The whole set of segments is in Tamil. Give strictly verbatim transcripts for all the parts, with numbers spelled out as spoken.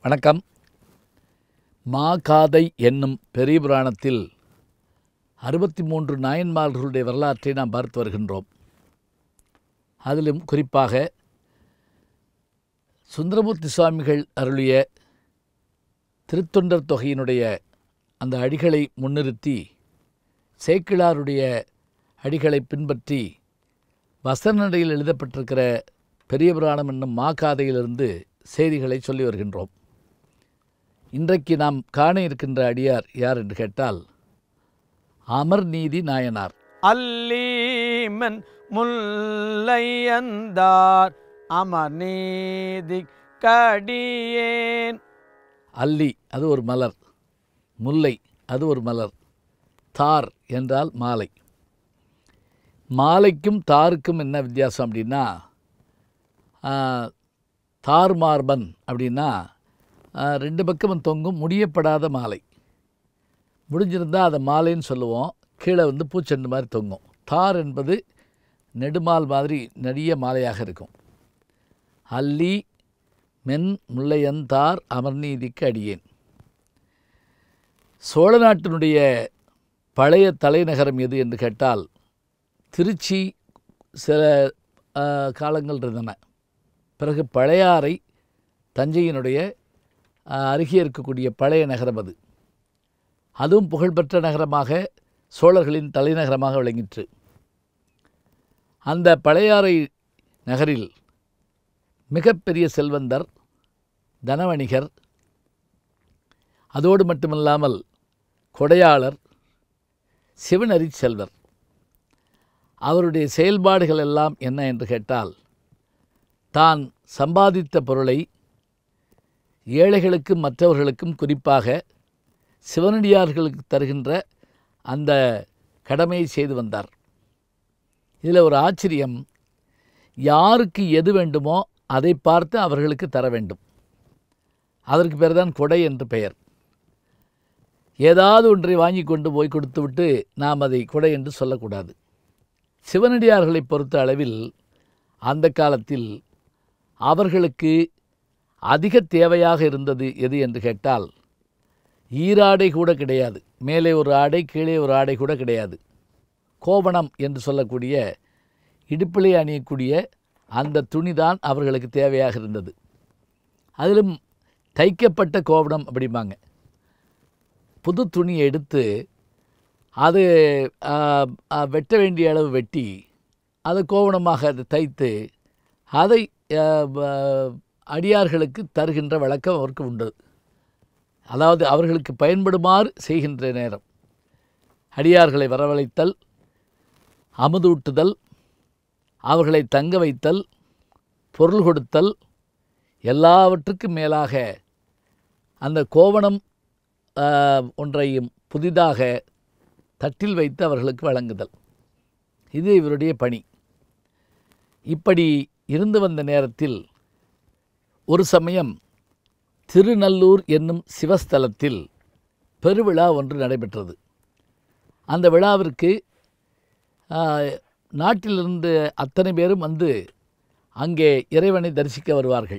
வணக்கம். மாகாதை என்னும் பெரிய புராணத்தில் அறுபத்தி மூன்று நாயன்மார்களுடைய வரலாற்றை நாம் பார்த்து வருகின்றோம். அதிலும் குறிப்பாக சுந்தரமூர்த்தி சுவாமிகள் அருளிய திருத்தொண்டர் தொகையினுடைய அந்த அடிகளை முன்னிறுத்தி சேக்கிழாருடைய அடிகளை பின்பற்றி வசனடையில் எழுதப்பட்டிருக்கிற பெரிய புராணம் என்னும் மாகாதையிலிருந்து செய்திகளை சொல்லி வருகின்றோம். இன்றைக்கு நாம் காண இருக்கின்ற அடியார் யார் என்று கேட்டால் அமர்நீதி நாயனார். அல்லீமன் முல்லையந்தார் அமர்நீதி கடியேன். அல்லி அது ஒரு மலர், முல்லை அது ஒரு மலர், தார் என்றால் மாலை. மாலைக்கும் தாருக்கும் என்ன வித்தியாசம் அப்படின்னா, தார் மார்பன் அப்படின்னா ரெண்டு பக்கமும் தொங்கும் முடியப்படாத மாலை. முடிஞ்சிருந்தால் அதை மாலைன்னு சொல்லுவோம். கீழே வந்து பூச்செண்டு மாதிரி தொங்கும். தார் என்பது நெடுமால் மாதிரி நெடிய மாலையாக இருக்கும். அல்லி மென் முல்லையந்தார் அமர்நீதிக்கு அடியேன். சோழ நாட்டினுடைய பழைய தலைநகரம் எது என்று கேட்டால் திருச்சி சில காலங்கள் இருந்தன. பிறகு பழையாறை தஞ்சையினுடைய அருகே இருக்கக்கூடிய பழைய நகரம் அது. அதுவும் புகழ்பெற்ற நகரமாக சோழர்களின் தலைநகரமாக விளங்கிற்று. அந்த பழையாறை நகரில் மிகப்பெரிய செல்வந்தர், தனவணிகர், அதோடு மட்டுமில்லாமல் கொடையாளர், சிவனறி செல்வர். அவருடைய செயல்பாடுகள் எல்லாம் என்ன என்று கேட்டால், தான் சம்பாதித்த பொருளை ஏழைகளுக்கும் மற்றவர்களுக்கும், குறிப்பாக சிவனடியார்களுக்கு தருகின்ற அந்த கடமையை செய்து வந்தார். இதில் ஒரு ஆச்சரியம், யாருக்கு எது வேண்டுமோ அதை பார்த்து அவர்களுக்கு தர வேண்டும். அதற்கு பேர் தான் கொடை என்று பெயர். ஏதாவது ஒன்றை வாங்கி கொண்டு போய் கொடுத்துவிட்டு நாம் அதை கொடை என்று சொல்லக்கூடாது. சிவனடியார்களை பொறுத்த அளவில் அந்த காலத்தில் அவர்களுக்கு அதிக தேவையாக இருந்தது எது என்று கேட்டால், ஈராடை கூட கிடையாது. மேலே ஒரு ஆடை, கீழே ஒரு ஆடை கூட கிடையாது. கோவணம் என்று சொல்லக்கூடிய இடுப்பிலே அணியக்கூடிய அந்த துணிதான் அவர்களுக்கு தேவையாக இருந்தது. அதிலும் தைக்கப்பட்ட கோவணம் அப்படிம்பாங்க. புது துணியை எடுத்து அது வெட்ட வேண்டிய அளவு வெட்டி அதை கோவணமாக அதை தைத்து அதை அடியார்களுக்கு தருகின்ற வழக்கம் அவருக்கு உண்டு. அதாவது அவர்களுக்கு பயன்படுமாறு செய்கின்ற நேரம் அடியார்களை வரவழைத்தல், அமுதூட்டுதல், அவர்களை தங்க வைத்தல், பொருள் கொடுத்தல், எல்லாவற்றுக்கும் மேலாக அந்த கோவணம் ஒன்றையும் புதிதாக தட்டில் வைத்து அவர்களுக்கு வழங்குதல், இது இவருடைய பணி. இப்படி இருந்து வந்த நேரத்தில் ஒரு சமயம் திருநல்லூர் என்னும் சிவஸ்தலத்தில் பெருவிழா ஒன்று நடைபெற்றது. அந்த விழாவிற்கு நாட்டிலிருந்து அத்தனை பேரும் வந்து அங்கே இறைவனை தரிசிக்க வருவார்கள்.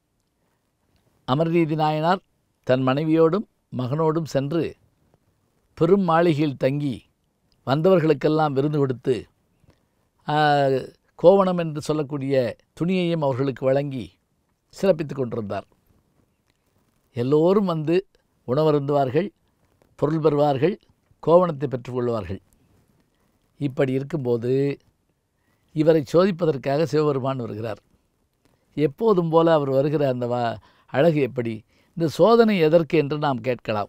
அமர்நீதி நாயனார் தன் மனைவியோடும் மகனோடும் சென்று பெரும் மாளிகையில் தங்கி வந்தவர்களுக்கெல்லாம் விருந்து கொடுத்து கோவணம் என்று சொல்லக்கூடிய துணியையும் அவர்களுக்கு வழங்கி சிறப்பித்து கொண்டிருந்தார். எல்லோரும் வந்து உணவருந்துவார்கள், பொருள் பெறுவார்கள், கோவணத்தை பெற்றுக்கொள்வார்கள். இப்படி இருக்கும்போது இவரை சோதிப்பதற்காக சிவபெருமான் வருகிறார். எப்போதும் போல அவர் வருகிற அந்த வா அழகு எப்படி? இந்த சோதனை எதற்கு என்று நாம் கேட்கலாம்.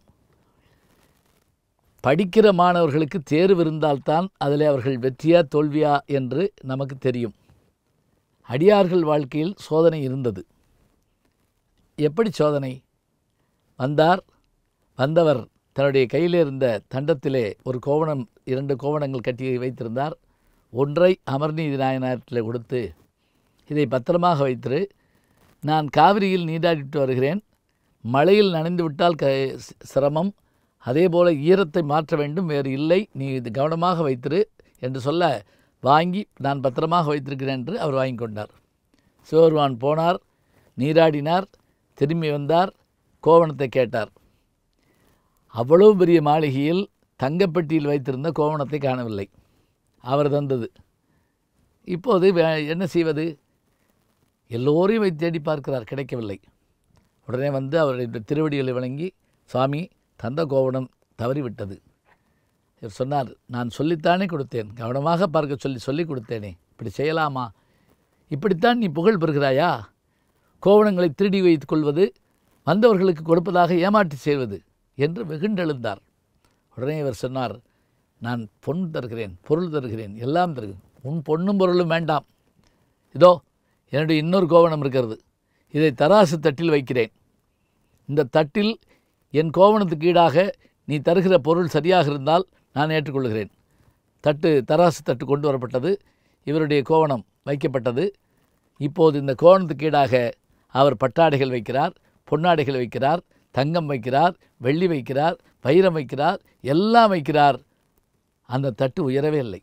படிக்கிற மாணவர்களுக்கு தேர்வு இருந்தால்தான் அதில் அவர்கள் வெற்றியா தோல்வியா என்று நமக்கு தெரியும். அடியார்கள் வாழ்க்கையில் சோதனை இருந்தது. எப்படி சோதனை? வந்தார். வந்தவர் தன்னுடைய கையில் இருந்த தண்டத்திலே ஒரு கோவணம், இரண்டு கோவணங்கள் கட்டி வைத்திருந்தார். ஒன்றை அமர்நீதி நாயனாரில் கொடுத்து, இதை பத்திரமாக வைத்திரு, நான் காவிரியில் நீராடிட்டு வருகிறேன், மழையில் நனைந்து விட்டால் க சிரமம், அதே போல் ஈரத்தை மாற்ற வேண்டும், வேறு இல்லை, நீ இது கவனமாக வைத்திரு என்று சொல்ல வாங்கி நான் பத்திரமாக வைத்திருக்கிறேன் என்று அவர் வாங்கி கொண்டார். சிவபெருமான் போனார், நீராடினார், திரும்பி வந்தார், கோவணத்தை கேட்டார். அவ்வளவு பெரிய மாளிகையில் தங்கப்பெட்டியில் வைத்திருந்த கோவணத்தை காணவில்லை. அவர் தந்தது. இப்போது என்ன செய்வது? எல்லோரையும் வைத்து தேடி பார்க்கிறார், கிடைக்கவில்லை. உடனே வந்து அவருடைய திருவடிகளை வணங்கி, சுவாமி, தந்த கோவணம் தவறிவிட்டது. இவர் சொன்னார், நான் சொல்லித்தானே கொடுத்தேன், கவனமாக பார்க்க சொல்லி சொல்லி கொடுத்தேனே, இப்படி செய்யலாமா? இப்படித்தான் நீ புகழ் பெறுகிறாயா? கோவணங்களை திருடி வைத்துக் கொள்வது, வந்தவர்களுக்கு கொடுப்பதாக ஏமாற்றி செய்வது என்று வெகுண்டெழுந்தார். உடனே இவர் சொன்னார், நான் பொன் தருகிறேன், பொருள் தருகிறேன், எல்லாம் தருகிறேன். உன் பொன்னும் பொருளும் வேண்டாம். இதோ என்னுடைய இன்னொரு கோவணம் இருக்கிறது, இதை தராசு தட்டில் வைக்கிறேன். இந்த தட்டில் என் கோவணத்துக்கு ஈடாக நீ தருகிற பொருள் சரியாக இருந்தால் நான் ஏற்றுக்கொள்கிறேன். தட்டு தராசு தட்டு கொண்டு வரப்பட்டது. இவருடைய கோவணம் வைக்கப்பட்டது. இப்போது இந்த கோவணத்துக்கு ஈடாக அவர் பட்டாடைகள் வைக்கிறார், பொன்னாடைகள் வைக்கிறார், தங்கம் வைக்கிறார், வெள்ளி வைக்கிறார், வைரம் வைக்கிறார், எல்லாம் வைக்கிறார். அந்த தட்டு உயரவே இல்லை.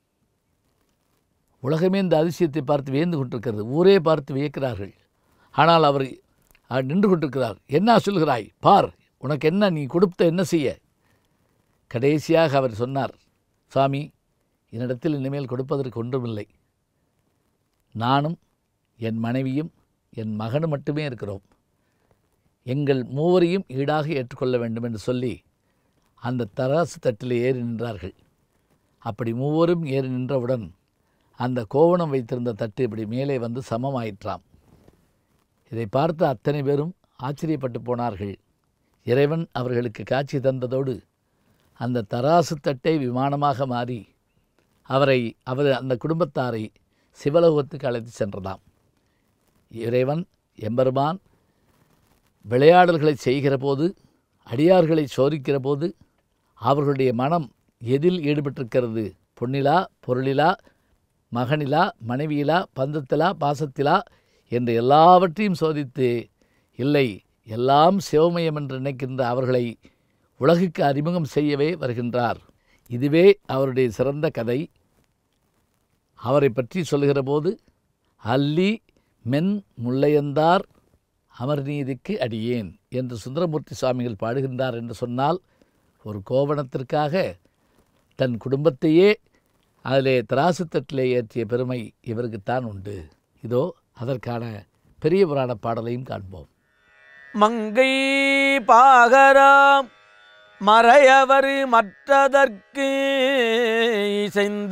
உலகமே இந்த அதிசயத்தை பார்த்து வியந்து கொண்டிருக்கிறது. ஊரே பார்த்து வியக்கிறார்கள். ஆனால் அவர் நின்று கொண்டிருக்கிறார். என்ன சொல்கிறாய்? பார், உனக்கு என்ன, நீ கொடுத்த என்ன செய்ய? கடைசியாக அவர் சொன்னார், சுவாமி, என்னிடத்தில் இனிமேல் கொடுப்பதற்கு ஒன்றுமில்லை. நானும் என் மனைவியும் என் மகனும் மட்டுமே இருக்கிறோம். எங்கள் மூவரையும் ஈடாக ஏற்றுக்கொள்ள வேண்டும் என்று சொல்லி அந்த தராசு தட்டில் ஏறி நின்றார்கள். அப்படி மூவரும் ஏறி நின்றவுடன் அந்த கோவணம் வைத்திருந்த தட்டு இப்படி மேலே வந்து சமமாயிற்றாம். இதை பார்த்து அத்தனை பேரும் ஆச்சரியப்பட்டு போனார்கள். இறைவன் அவர்களுக்கு காட்சி தந்ததோடு அந்த தராசு தட்டை விமானமாக மாறி அவரை அவர் அந்த குடும்பத்தாரை சிவலோகத்துக்கு அழைத்து சென்றதாம். இறைவன் எம்பெருமான் விளையாடல்களை செய்கிற போது, அடியார்களை சோதிக்கிற போது அவர்களுடைய மனம் எதில் ஈடுபட்டிருக்கிறது? பொன்னிலா, பொருளிலா, மகனிலா, மனைவியிலா, பந்தத்திலா, பாசத்திலா என்று எல்லாவற்றையும் சோதித்து, இல்லை, எல்லாம் சிவமயம் என்று நினைக்கின்ற அவர்களை உலகுக்கு அறிமுகம் செய்யவே வருகின்றார். இதுவே அவருடைய சிறந்த கதை. அவரை பற்றி சொல்லுகிற போது, அல்லி மென் முல்லையந்தார் அமர்நீதிக்கு அடியேன் என்று சுந்தரமூர்த்தி சுவாமிகள் பாடுகின்றார் என்று சொன்னால், ஒரு கோவணத்திற்காக தன் குடும்பத்தையே அதிலே தராசு தட்டிலே ஏற்றிய பெருமை இவருக்குத்தான் உண்டு. இதோ அதற்கான பெரிய புராண பாடலையும் காண்போம். மங்கை பாகராம் மறையவர் மற்றதற்கு இசைந்த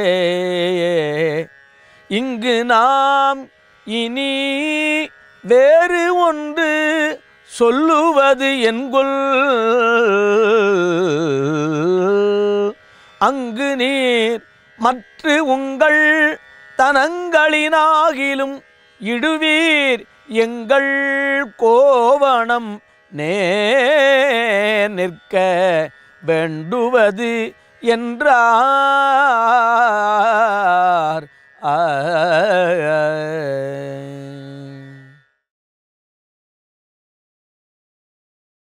இங்கு நாம் இனி வேறு ஒன்று சொல்லுவது என்கொல் அங்கு நீர் மற்ற உங்கள் தனங்களினாகிலும் இடுவீர் எங்கள் கோவணம் நேர் நிற்க வேண்டுவது என்றார். ஆ